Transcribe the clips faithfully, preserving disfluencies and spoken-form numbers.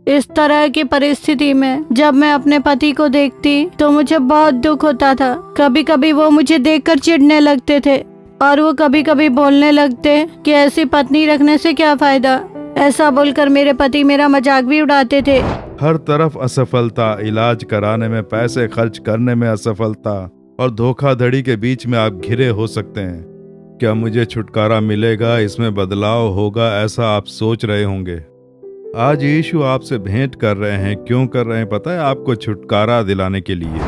इस तरह की परिस्थिति में जब मैं अपने पति को देखती तो मुझे बहुत दुख होता था। कभी कभी वो मुझे देखकर चिढ़ने लगते थे और वो कभी कभी बोलने लगते कि ऐसी पत्नी रखने से क्या फायदा। ऐसा बोलकर मेरे पति मेरा मजाक भी उड़ाते थे। हर तरफ असफलता, इलाज कराने में पैसे खर्च करने में असफलता और धोखाधड़ी के बीच में आप घिरे हो सकते हैं। क्या मुझे छुटकारा मिलेगा, इसमें बदलाव होगा, ऐसा आप सोच रहे होंगे। आज यीशु आपसे भेंट कर रहे हैं। क्यों कर रहे हैं पता है? आपको छुटकारा दिलाने के लिए।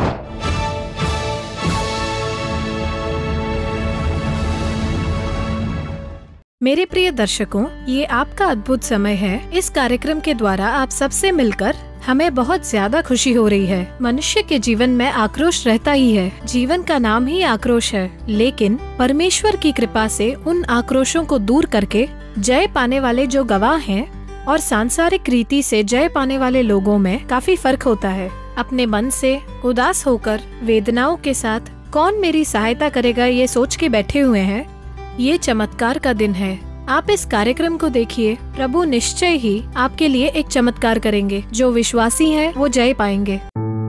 मेरे प्रिय दर्शकों, ये आपका अद्भुत समय है। इस कार्यक्रम के द्वारा आप सबसे मिलकर हमें बहुत ज्यादा खुशी हो रही है। मनुष्य के जीवन में आक्रोश रहता ही है, जीवन का नाम ही आक्रोश है। लेकिन परमेश्वर की कृपा से उन आक्रोशों को दूर करके जय पाने वाले जो गवाह हैं और सांसारिक रीति से जय पाने वाले लोगों में काफी फर्क होता है। अपने मन से उदास होकर वेदनाओं के साथ कौन मेरी सहायता करेगा ये सोच के बैठे हुए हैं। ये चमत्कार का दिन है। आप इस कार्यक्रम को देखिए। प्रभु निश्चय ही आपके लिए एक चमत्कार करेंगे। जो विश्वासी हैं वो जय पाएंगे।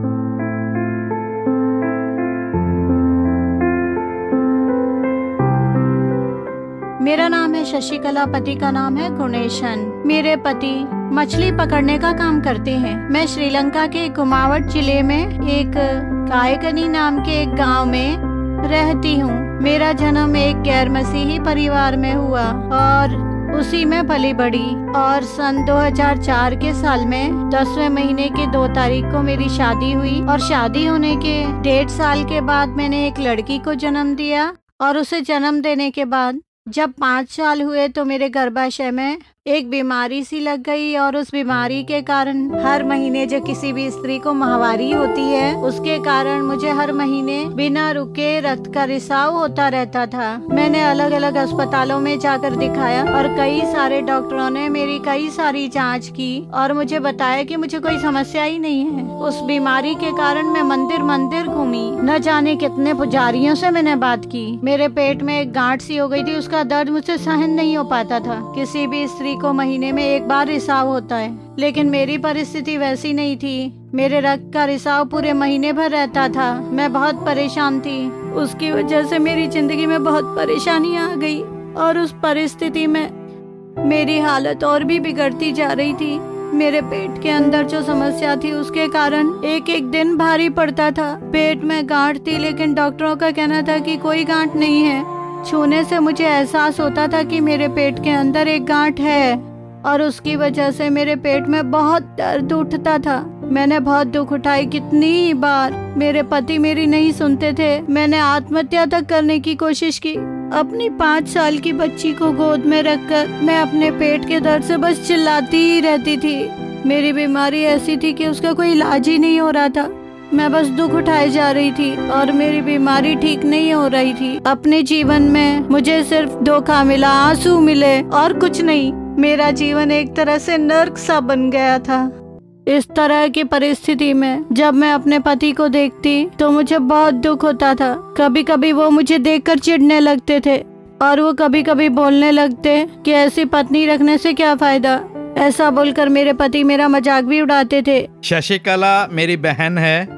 मेरा नाम है शशिकला, पति का नाम है गुणेशन। मेरे पति मछली पकड़ने का काम करते हैं। मैं श्रीलंका के कुमावट जिले में एक कायकनी नाम के एक गांव में रहती हूँ। मेरा जन्म एक गैर मसीही परिवार में हुआ और उसी में पली बड़ी। और सन दो हज़ार चार के साल में दसवें महीने के दो तारीख को मेरी शादी हुई और शादी होने के डेढ़ साल के बाद मैंने एक लड़की को जन्म दिया। और उसे जन्म देने के बाद जब पाँच साल हुए तो मेरे गर्भाशय में एक बीमारी सी लग गई और उस बीमारी के कारण हर महीने जो किसी भी स्त्री को माहवारी होती है उसके कारण मुझे हर महीने बिना रुके रक्त का रिसाव होता रहता था। मैंने अलग अलग अस्पतालों में जाकर दिखाया और कई सारे डॉक्टरों ने मेरी कई सारी जांच की और मुझे बताया कि मुझे कोई समस्या ही नहीं है। उस बीमारी के कारण मैं मंदिर मंदिर घूमी, न जाने कितने पुजारियों से मैंने बात की। मेरे पेट में एक गांठ सी हो गई थी, उसका दर्द मुझसे सहन नहीं हो पाता था। किसी भी स्त्री को महीने में एक बार रिसाव होता है, लेकिन मेरी परिस्थिति वैसी नहीं थी। मेरे रक्त का रिसाव पूरे महीने भर रहता था। मैं बहुत परेशान थी। उसकी वजह से मेरी जिंदगी में बहुत परेशानी आ गई और उस परिस्थिति में मेरी हालत और भी बिगड़ती जा रही थी। मेरे पेट के अंदर जो समस्या थी उसके कारण एक एक दिन भारी पड़ता था। पेट में गांठ थी, लेकिन डॉक्टरों का कहना था कि कोई गांठ नहीं है। छूने से मुझे एहसास होता था कि मेरे पेट के अंदर एक गांठ है और उसकी वजह से मेरे पेट में बहुत दर्द उठता था। मैंने बहुत दुख उठाई कितनी ही बार। मेरे पति मेरी नहीं सुनते थे। मैंने आत्महत्या तक करने की कोशिश की। अपनी पाँच साल की बच्ची को गोद में रखकर मैं अपने पेट के दर्द से बस चिल्लाती ही रहती थी। मेरी बीमारी ऐसी थी कि उसका कोई इलाज ही नहीं हो रहा था। मैं बस दुख उठाए जा रही थी और मेरी बीमारी ठीक नहीं हो रही थी। अपने जीवन में मुझे सिर्फ धोखा मिला, आंसू मिले और कुछ नहीं। मेरा जीवन एक तरह से नर्क सा बन गया था। इस तरह की परिस्थिति में जब मैं अपने पति को देखती तो मुझे बहुत दुख होता था। कभी कभी वो मुझे देखकर चिढ़ने लगते थे और वो कभी कभी बोलने लगते कि ऐसी पत्नी रखने से क्या फायदा। ऐसा बोलकर मेरे पति मेरा मजाक भी उड़ाते थे। शशिकला मेरी बहन है।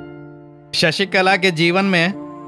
शशिकला के जीवन में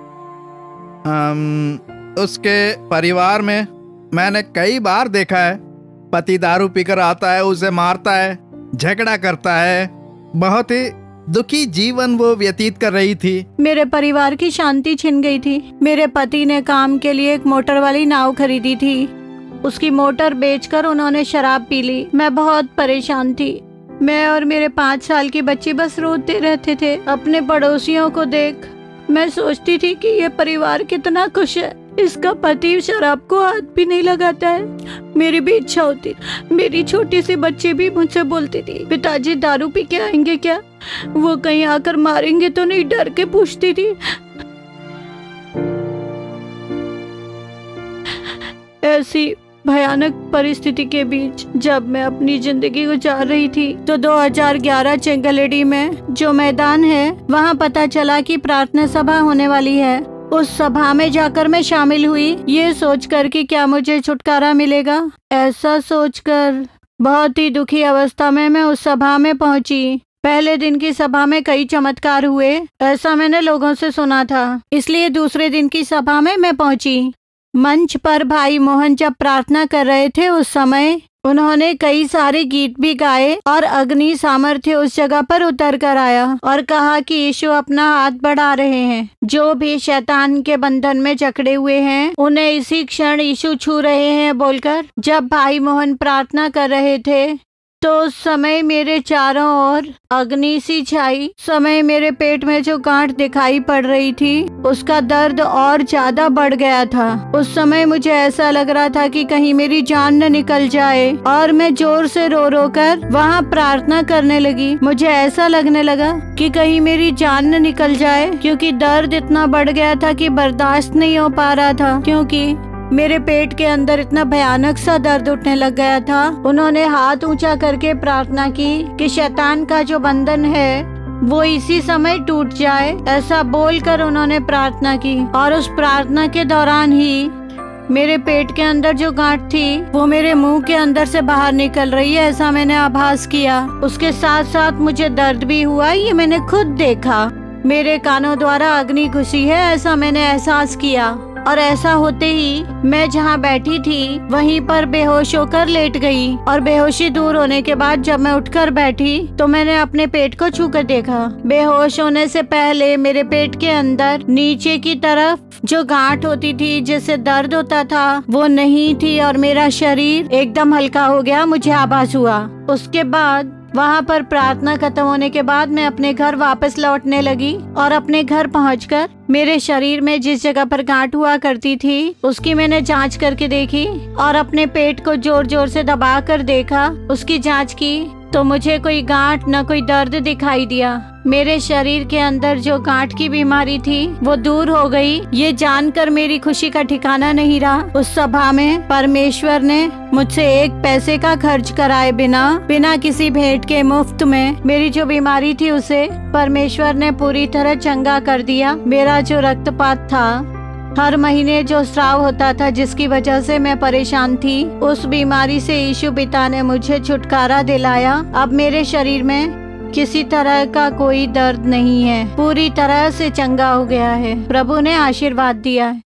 आम, उसके परिवार में मैंने कई बार देखा है, पति दारू पीकर आता है, उसे मारता है, झगड़ा करता है। बहुत ही दुखी जीवन वो व्यतीत कर रही थी। मेरे परिवार की शांति छिन गई थी। मेरे पति ने काम के लिए एक मोटर वाली नाव खरीदी थी। उसकी मोटर बेचकर उन्होंने शराब पी ली। मैं बहुत परेशान थी। मैं और मेरे पाँच साल की बच्ची बस रोते रहते थे। अपने पड़ोसियों को देख मैं सोचती थी कि ये परिवार कितना खुश है। इसका पति शराब को हाथ भी नहीं लगाता है। मेरी भी इच्छा होती। मेरी छोटी सी बच्ची भी मुझसे बोलती थी, पिताजी दारू पी के आएंगे क्या? वो कहीं आकर मारेंगे तो नहीं, डर के पूछती थी। ऐसी भयानक परिस्थिति के बीच जब मैं अपनी जिंदगी गुजार रही थी तो दो हज़ार ग्यारह चेंगलेडी में जो मैदान है वहाँ पता चला कि प्रार्थना सभा होने वाली है। उस सभा में जाकर मैं शामिल हुई, ये सोचकर कि क्या मुझे छुटकारा मिलेगा। ऐसा सोचकर बहुत ही दुखी अवस्था में मैं उस सभा में पहुंची। पहले दिन की सभा में कई चमत्कार हुए, ऐसा मैंने लोगों से सुना था, इसलिए दूसरे दिन की सभा में मैं पहुंची। मंच पर भाई मोहन जब प्रार्थना कर रहे थे उस समय उन्होंने कई सारे गीत भी गाए और अग्नि सामर्थ्य उस जगह पर उतर कर आया और कहा कि यीशु अपना हाथ बढ़ा रहे हैं। जो भी शैतान के बंधन में जकड़े हुए हैं उन्हें इसी क्षण यीशु छू रहे हैं बोलकर जब भाई मोहन प्रार्थना कर रहे थे तो उस समय मेरे चारों ओर अग्नि सी छाई। समय मेरे पेट में जो गांठ दिखाई पड़ रही थी उसका दर्द और ज्यादा बढ़ गया था। उस समय मुझे ऐसा लग रहा था कि कहीं मेरी जान न निकल जाए और मैं जोर से रो रो कर वहाँ प्रार्थना करने लगी। मुझे ऐसा लगने लगा कि कहीं मेरी जान न निकल जाए, क्योंकि दर्द इतना बढ़ गया था कि बर्दाश्त नहीं हो पा रहा था, क्योंकि मेरे पेट के अंदर इतना भयानक सा दर्द उठने लग गया था। उन्होंने हाथ ऊंचा करके प्रार्थना की कि शैतान का जो बंधन है वो इसी समय टूट जाए, ऐसा बोलकर उन्होंने प्रार्थना की। और उस प्रार्थना के दौरान ही मेरे पेट के अंदर जो गांठ थी वो मेरे मुंह के अंदर से बाहर निकल रही है, ऐसा मैंने आभास किया। उसके साथ साथ मुझे दर्द भी हुआ, ये मैंने खुद देखा। मेरे कानों द्वारा अग्नि घुसी है, ऐसा मैंने एहसास किया। और ऐसा होते ही मैं जहाँ बैठी थी वहीं पर बेहोश होकर लेट गई और बेहोशी दूर होने के बाद जब मैं उठकर बैठी तो मैंने अपने पेट को छूकर देखा। बेहोश होने से पहले मेरे पेट के अंदर नीचे की तरफ जो गांठ होती थी जिससे दर्द होता था वो नहीं थी और मेरा शरीर एकदम हल्का हो गया, मुझे आभास हुआ। उसके बाद वहाँ पर प्रार्थना खत्म होने के बाद मैं अपने घर वापस लौटने लगी और अपने घर पहुंचकर मेरे शरीर में जिस जगह पर गांठ हुआ करती थी उसकी मैंने जांच करके देखी और अपने पेट को जोर जोर से दबा कर देखा। उसकी जांच की तो मुझे कोई गांठ न कोई दर्द दिखाई दिया। मेरे शरीर के अंदर जो गांठ की बीमारी थी वो दूर हो गई। ये जानकर मेरी खुशी का ठिकाना नहीं रहा। उस सभा में परमेश्वर ने मुझसे एक पैसे का खर्च कराए बिना बिना किसी भेंट के मुफ्त में मेरी जो बीमारी थी उसे परमेश्वर ने पूरी तरह चंगा कर दिया। मेरा जो रक्तपात था, हर महीने जो स्राव होता था जिसकी वजह से मैं परेशान थी, उस बीमारी से यीशु पिता ने मुझे छुटकारा दिलाया। अब मेरे शरीर में किसी तरह का कोई दर्द नहीं है, पूरी तरह से चंगा हो गया है। प्रभु ने आशीर्वाद दिया है।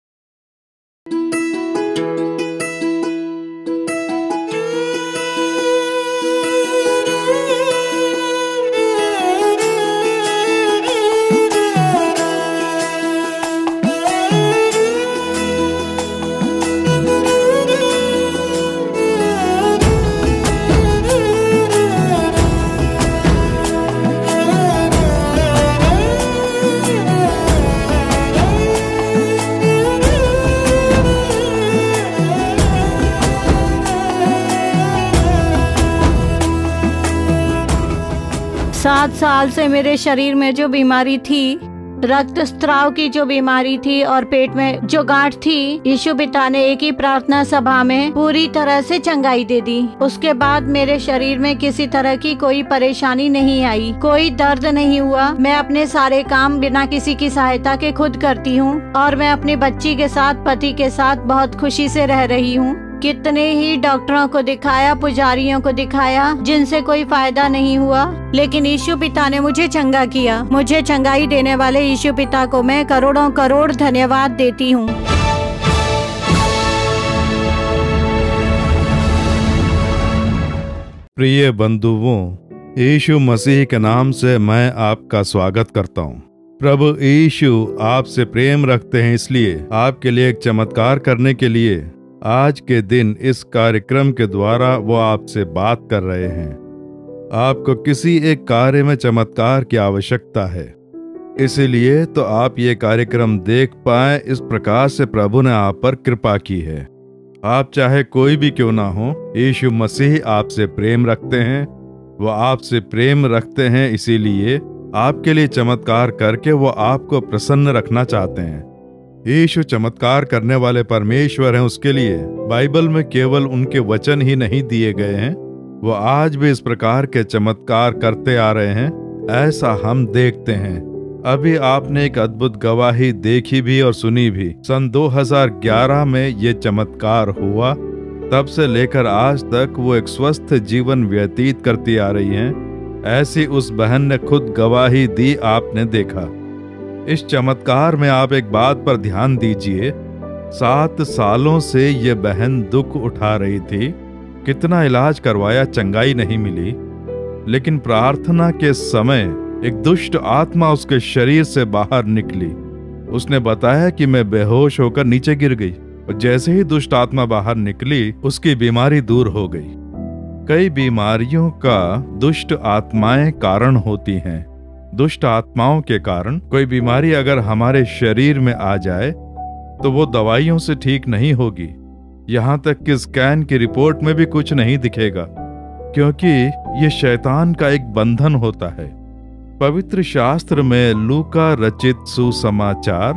सात साल से मेरे शरीर में जो बीमारी थी, रक्त स्त्राव की जो बीमारी थी और पेट में जो गांठ थी, यीशु पिता ने एक ही प्रार्थना सभा में पूरी तरह से चंगाई दे दी। उसके बाद मेरे शरीर में किसी तरह की कोई परेशानी नहीं आई, कोई दर्द नहीं हुआ। मैं अपने सारे काम बिना किसी की सहायता के खुद करती हूँ और मैं अपनी बच्ची के साथ, पति के साथ बहुत खुशी से रह रही हूँ। कितने ही डॉक्टरों को दिखाया, पुजारियों को दिखाया, जिनसे कोई फायदा नहीं हुआ, लेकिन यीशु पिता ने मुझे चंगा किया। मुझे चंगाई देने वाले यीशु पिता को मैं करोड़ों करोड़ धन्यवाद देती हूँ। प्रिय बंधुओं, यीशु मसीह के नाम से मैं आपका स्वागत करता हूँ। प्रभु यीशु आपसे प्रेम रखते हैं, इसलिए आपके लिए एक चमत्कार करने के लिए आज के दिन इस कार्यक्रम के द्वारा वो आपसे बात कर रहे हैं। आपको किसी एक कार्य में चमत्कार की आवश्यकता है, इसीलिए तो आप ये कार्यक्रम देख पाए। इस प्रकार से प्रभु ने आप पर कृपा की है। आप चाहे कोई भी क्यों ना हो, यीशु मसीह आपसे प्रेम रखते हैं। वो आपसे प्रेम रखते हैं, इसीलिए आपके लिए चमत्कार करके वो आपको प्रसन्न रखना चाहते हैं। यीशु चमत्कार करने वाले परमेश्वर हैं। उसके लिए बाइबल में केवल उनके वचन ही नहीं दिए गए हैं, वो आज भी इस प्रकार के चमत्कार करते आ रहे हैं, ऐसा हम देखते हैं। अभी आपने एक अद्भुत गवाही देखी भी और सुनी भी। सन दो हज़ार ग्यारह में ये चमत्कार हुआ तब से लेकर आज तक वो एक स्वस्थ जीवन व्यतीत करती आ रही हैं। ऐसी उस बहन ने खुद गवाही दी, आपने देखा। इस चमत्कार में आप एक बात पर ध्यान दीजिए, सात सालों से ये बहन दुख उठा रही थी, कितना इलाज करवाया, चंगाई नहीं मिली। लेकिन प्रार्थना के समय एक दुष्ट आत्मा उसके शरीर से बाहर निकली। उसने बताया कि मैं बेहोश होकर नीचे गिर गई, और जैसे ही दुष्ट आत्मा बाहर निकली उसकी बीमारी दूर हो गई। कई बीमारियों का दुष्ट आत्माएं कारण होती हैं। दुष्ट आत्माओं के कारण कोई बीमारी अगर हमारे शरीर में आ जाए तो वो दवाइयों से ठीक नहीं होगी। यहाँ तक कि स्कैन की रिपोर्ट में भी कुछ नहीं दिखेगा, क्योंकि ये शैतान का एक बंधन होता है। पवित्र शास्त्र में लूका रचित सुसमाचार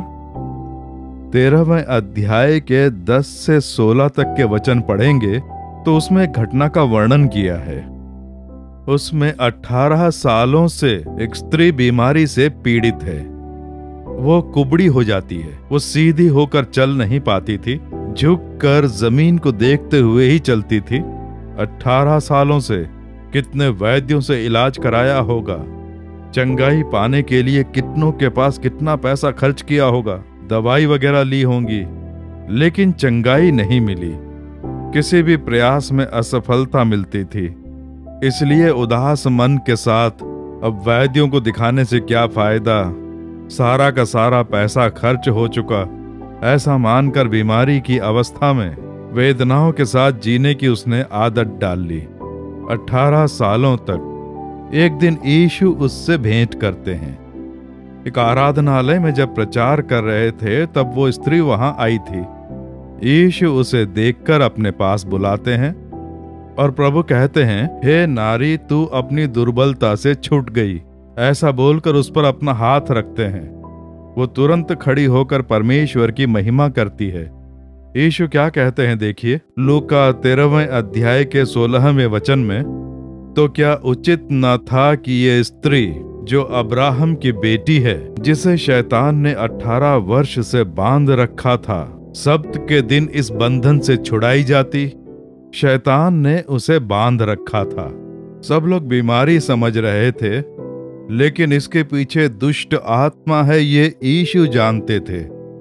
तेरहवें अध्याय के दस से सोलह तक के वचन पढ़ेंगे तो उसमें घटना का वर्णन किया है। उसमें अठारह सालों से एक स्त्री बीमारी से पीड़ित है। वो कुबड़ी हो जाती है, वो सीधी होकर चल नहीं पाती थी, झुककर जमीन को देखते हुए ही चलती थी। अठारह सालों से कितने वैद्यों से इलाज कराया होगा, चंगाई पाने के लिए कितनों के पास कितना पैसा खर्च किया होगा, दवाई वगैरह ली होंगी, लेकिन चंगाई नहीं मिली। किसी भी प्रयास में असफलता मिलती थी। इसलिए उदास मन के साथ अब वैद्यों को दिखाने से क्या फायदा, सारा का सारा पैसा खर्च हो चुका, ऐसा मानकर बीमारी की अवस्था में वेदनाओं के साथ जीने की उसने आदत डाल ली। अठारह सालों तक। एक दिन यीशु उससे भेंट करते हैं। एक आराधनालय में जब प्रचार कर रहे थे तब वो स्त्री वहां आई थी। यीशु उसे देखकर अपने पास बुलाते हैं और प्रभु कहते हैं, हे नारी, तू अपनी दुर्बलता से छूट गई। ऐसा बोलकर उस पर अपना हाथ रखते हैं। वो तुरंत खड़ी होकर परमेश्वर की महिमा करती है। यीशु क्या कहते हैं देखिए, लूका तेरहवें अध्याय के सोलहवें वचन में, तो क्या उचित न था कि ये स्त्री जो अब्राहम की बेटी है, जिसे शैतान ने अठारह वर्ष से बांध रखा था, सब्त के दिन इस बंधन से छुड़ाई जाती। शैतान ने उसे बांध रखा था। सब लोग बीमारी समझ रहे थे, लेकिन इसके पीछे दुष्ट आत्मा है ये यीशु जानते थे।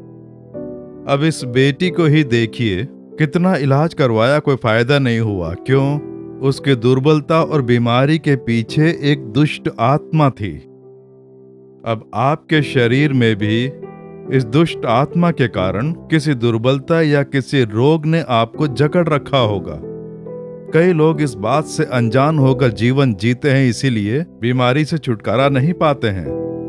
अब इस बेटी को ही देखिए, कितना इलाज करवाया, कोई फायदा नहीं हुआ। क्यों? उसकी दुर्बलता और बीमारी के पीछे एक दुष्ट आत्मा थी। अब आपके शरीर में भी इस दुष्ट आत्मा के कारण किसी दुर्बलता या किसी रोग ने आपको जकड़ रखा होगा। कई लोग इस बात से अनजान होकर जीवन जीते हैं, इसीलिए बीमारी से छुटकारा नहीं पाते हैं।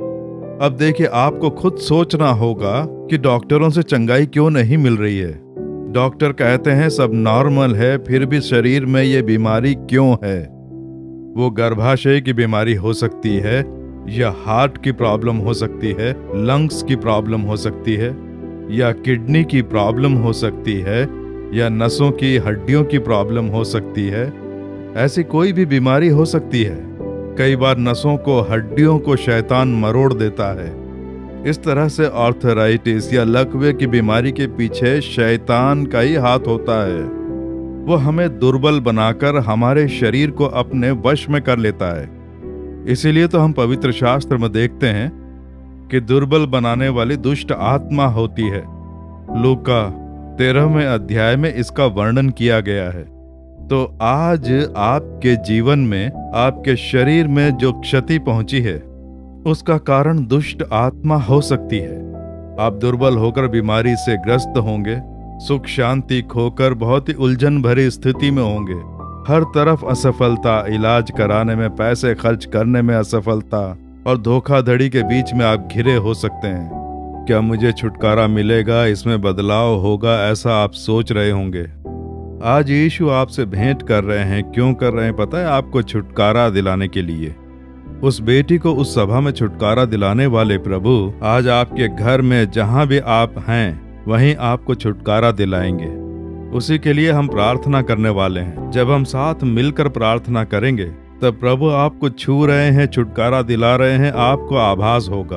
अब देखिए, आपको खुद सोचना होगा कि डॉक्टरों से चंगाई क्यों नहीं मिल रही है। डॉक्टर कहते हैं सब नॉर्मल है, फिर भी शरीर में ये बीमारी क्यों है। वो गर्भाशय की बीमारी हो सकती है, या हार्ट की प्रॉब्लम हो सकती है, लंग्स की प्रॉब्लम हो सकती है, या किडनी की प्रॉब्लम हो सकती है, या नसों की हड्डियों की प्रॉब्लम हो सकती है। ऐसी कोई भी बीमारी हो सकती है। कई बार नसों को, हड्डियों को शैतान मरोड़ देता है। इस तरह से आर्थराइटिस या लकवे की बीमारी के पीछे शैतान का ही हाथ होता है। वो हमें दुर्बल बनाकर हमारे शरीर को अपने वश में कर लेता है। इसीलिए तो हम पवित्र शास्त्र में देखते हैं कि दुर्बल बनाने वाली दुष्ट आत्मा होती है। लूका तेरहवें अध्याय में इसका वर्णन किया गया है। तो आज आपके जीवन में, आपके शरीर में जो क्षति पहुंची है, उसका कारण दुष्ट आत्मा हो सकती है। आप दुर्बल होकर बीमारी से ग्रस्त होंगे, सुख शांति खोकर बहुत ही उलझन भरी स्थिति में होंगे। हर तरफ असफलता, इलाज कराने में, पैसे खर्च करने में असफलता और धोखाधड़ी के बीच में आप घिरे हो सकते हैं। क्या मुझे छुटकारा मिलेगा, इसमें बदलाव होगा, ऐसा आप सोच रहे होंगे। आज यीशु आपसे भेंट कर रहे हैं। क्यों कर रहे हैं पता है? आपको छुटकारा दिलाने के लिए। उस बेटी को उस सभा में छुटकारा दिलाने वाले प्रभु आज आपके घर में जहां भी आप हैं वहीं आपको छुटकारा दिलाएंगे। उसी के लिए हम प्रार्थना करने वाले हैं। जब हम साथ मिलकर प्रार्थना करेंगे तब प्रभु आपको छू रहे हैं, छुटकारा दिला रहे हैं, आपको आभास होगा।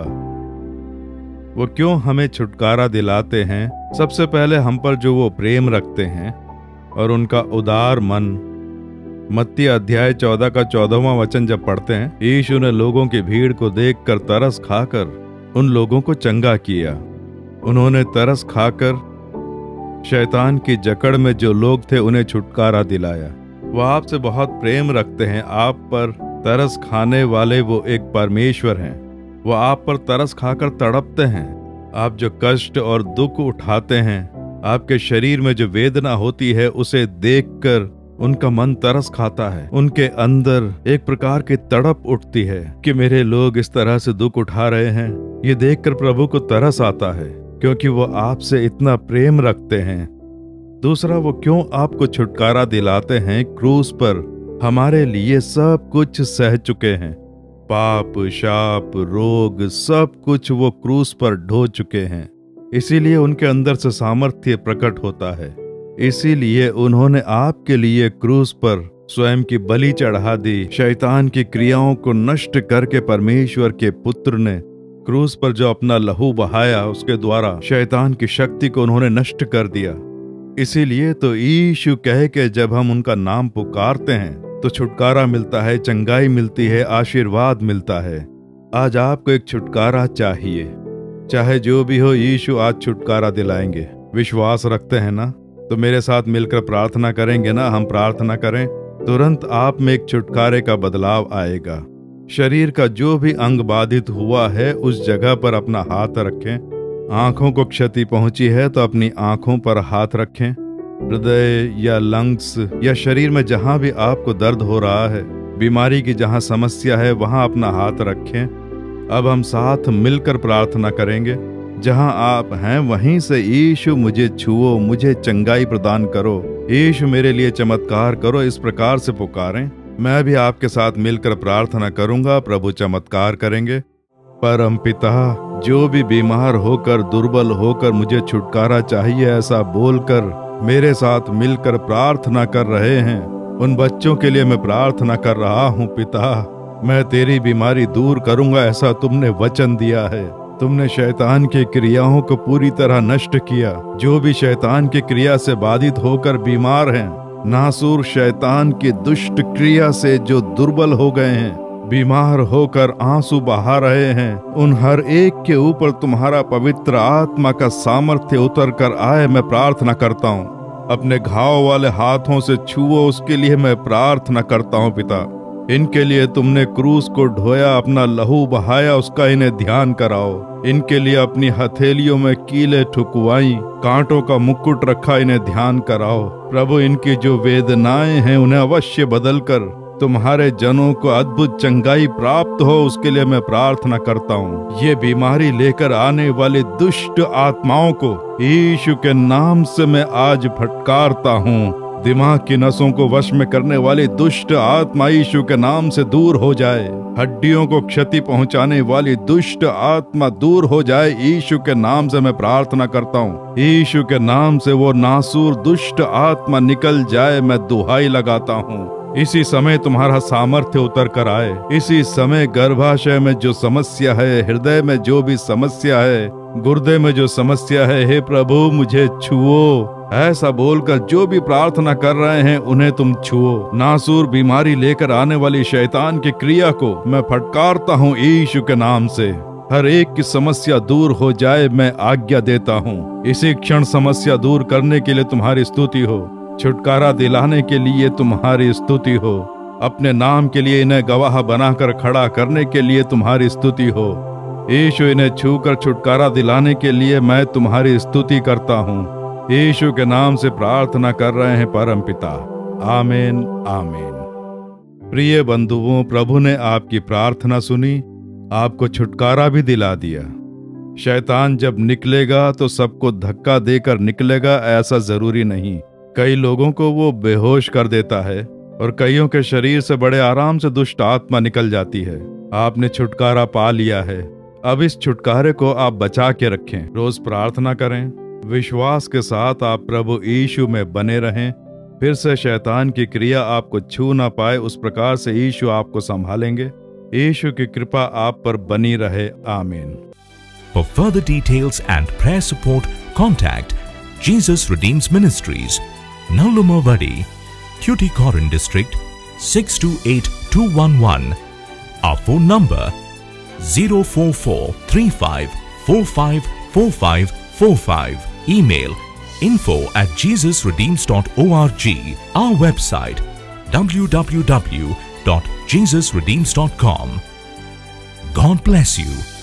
वो क्यों हमें छुटकारा दिलाते हैं? सबसे पहले हम पर जो वो प्रेम रखते हैं, और उनका उदार मन। मत्ती अध्याय चौदह का चौदहवां वचन जब पढ़ते हैं, यीशु ने लोगों की भीड़ को देखकर तरस खाकर उन लोगों को चंगा किया। उन्होंने तरस खाकर शैतान की जकड़ में जो लोग थे उन्हें छुटकारा दिलाया। वह आपसे बहुत प्रेम रखते हैं। आप पर तरस खाने वाले वो एक परमेश्वर हैं। वह आप पर तरस खाकर तड़पते हैं। आप जो कष्ट और दुख उठाते हैं, आपके शरीर में जो वेदना होती है, उसे देखकर उनका मन तरस खाता है। उनके अंदर एक प्रकार की तड़प उठती है कि मेरे लोग इस तरह से दुख उठा रहे हैं। ये देखकर प्रभु को तरस आता है, क्योंकि वो आपसे इतना प्रेम रखते हैं। दूसरा, वो क्यों आपको छुटकारा दिलाते हैं। क्रूस पर हमारे लिए सब कुछ सह चुके हैं। पाप, शाप, रोग, सब कुछ वो क्रूस पर ढो चुके हैं। इसीलिए उनके अंदर से सामर्थ्य प्रकट होता है। इसीलिए उन्होंने आपके लिए क्रूस पर स्वयं की बलि चढ़ा दी। शैतान की क्रियाओं को नष्ट करके परमेश्वर के पुत्र ने क्रूस पर जो अपना लहू बहाया, उसके द्वारा शैतान की शक्ति को उन्होंने नष्ट कर दिया। इसीलिए तो यीशु कह के जब हम उनका नाम पुकारते हैं तो छुटकारा मिलता है, चंगाई मिलती है, आशीर्वाद मिलता है। आज आपको एक छुटकारा चाहिए, चाहे जो भी हो, यीशु आज छुटकारा दिलाएंगे। विश्वास रखते हैं ना? तो मेरे साथ मिलकर प्रार्थना करेंगे ना? हम प्रार्थना करें। तुरंत आप में एक छुटकारे का बदलाव आएगा। शरीर का जो भी अंग बाधित हुआ है उस जगह पर अपना हाथ रखें। आंखों को क्षति पहुंची है तो अपनी आंखों पर हाथ रखें। हृदय या लंग्स या शरीर में जहां भी आपको दर्द हो रहा है, बीमारी की जहां समस्या है, वहां अपना हाथ रखें। अब हम साथ मिलकर प्रार्थना करेंगे। जहां आप हैं वहीं से, यीशु मुझे छुओ, मुझे चंगाई प्रदान करो, यीशु मेरे लिए चमत्कार करो, इस प्रकार से पुकारें। मैं भी आपके साथ मिलकर प्रार्थना करूंगा। प्रभु चमत्कार करेंगे। परम पिता, जो भी बीमार होकर, दुर्बल होकर मुझे छुटकारा चाहिए ऐसा बोलकर मेरे साथ मिलकर प्रार्थना कर रहे हैं, उन बच्चों के लिए मैं प्रार्थना कर रहा हूँ। पिता, मैं तेरी बीमारी दूर करूंगा, ऐसा तुमने वचन दिया है। तुमने शैतान की क्रियाओं को पूरी तरह नष्ट किया। जो भी शैतान की क्रिया से बाधित होकर बीमार हैं, नासूर शैतान की दुष्ट क्रिया से जो दुर्बल हो गए हैं, बीमार होकर आंसू बहा रहे हैं, उन हर एक के ऊपर तुम्हारा पवित्र आत्मा का सामर्थ्य उतर कर आए, मैं प्रार्थना करता हूँ। अपने घाव वाले हाथों से छुओ, उसके लिए मैं प्रार्थना करता हूँ। पिता, इनके लिए तुमने क्रूस को ढोया, अपना लहू बहाया, उसका इन्हें ध्यान कराओ। इनके लिए अपनी हथेलियों में कीले ठुकवाई, कांटों का मुकुट रखा, इन्हें ध्यान कराओ। प्रभु, इनकी जो वेदनाएं हैं उन्हें अवश्य बदल कर तुम्हारे जनों को अद्भुत चंगाई प्राप्त हो, उसके लिए मैं प्रार्थना करता हूँ। ये बीमारी लेकर आने वाले दुष्ट आत्माओं को यीशु के नाम से मैं आज फटकारता हूँ। दिमाग की नसों को वश में करने वाली दुष्ट आत्मा यीशु के नाम से दूर हो जाए। हड्डियों को क्षति पहुंचाने वाली दुष्ट आत्मा दूर हो जाए, यीशु के नाम से मैं प्रार्थना करता हूँ। यीशु के नाम से वो नासूर दुष्ट आत्मा निकल जाए, मैं दुहाई लगाता हूँ। इसी समय तुम्हारा सामर्थ्य उतर कर आए। इसी समय गर्भाशय में जो समस्या है, हृदय में जो भी समस्या है, गुर्दे में जो समस्या है, हे प्रभु मुझे छुओ, ऐसा बोलकर जो भी प्रार्थना कर रहे हैं उन्हें तुम छुओ। नासूर बीमारी लेकर आने वाली शैतान की क्रिया को मैं फटकारता हूँ यीशु के नाम से। हर एक की समस्या दूर हो जाए, मैं आज्ञा देता हूँ। इसी क्षण समस्या दूर करने के लिए तुम्हारी स्तुति हो, छुटकारा दिलाने के लिए तुम्हारी स्तुति हो, अपने नाम के लिए इन्हें गवाह बनाकर खड़ा करने के लिए तुम्हारी स्तुति हो। यीशु, इन्हें छूकर छुटकारा दिलाने के लिए मैं तुम्हारी स्तुति करता हूँ। यीशु के नाम से प्रार्थना कर रहे हैं परम पिता, आमीन आमीन। प्रिय बंधुओं, प्रभु ने आपकी प्रार्थना सुनी, आपको छुटकारा भी दिला दिया। शैतान जब निकलेगा तो सबको धक्का देकर निकलेगा ऐसा जरूरी नहीं। कई लोगों को वो बेहोश कर देता है और कईयों के शरीर से बड़े आराम से दुष्ट आत्मा निकल जाती है। आपने छुटकारा पा लिया है, अब इस छुटकारे को आप बचा के रखें। रोज प्रार्थना करें, विश्वास के साथ आप प्रभु यीशु में बने रहें। फिर से शैतान की क्रिया आपको छू ना पाए, उस प्रकार से यीशु आपको संभालेंगे। यीशु की कृपा आप पर बनी रहे, आमीन। For further details and prayer support, contact Jesus Redeems Ministries, Nallumavadi, Tuticorin District, six two eight two one one. Our phone number zero four four three five four five four five four five. Email info at jesus redeems dot org. Our website w w w dot jesus redeems dot com. God bless you.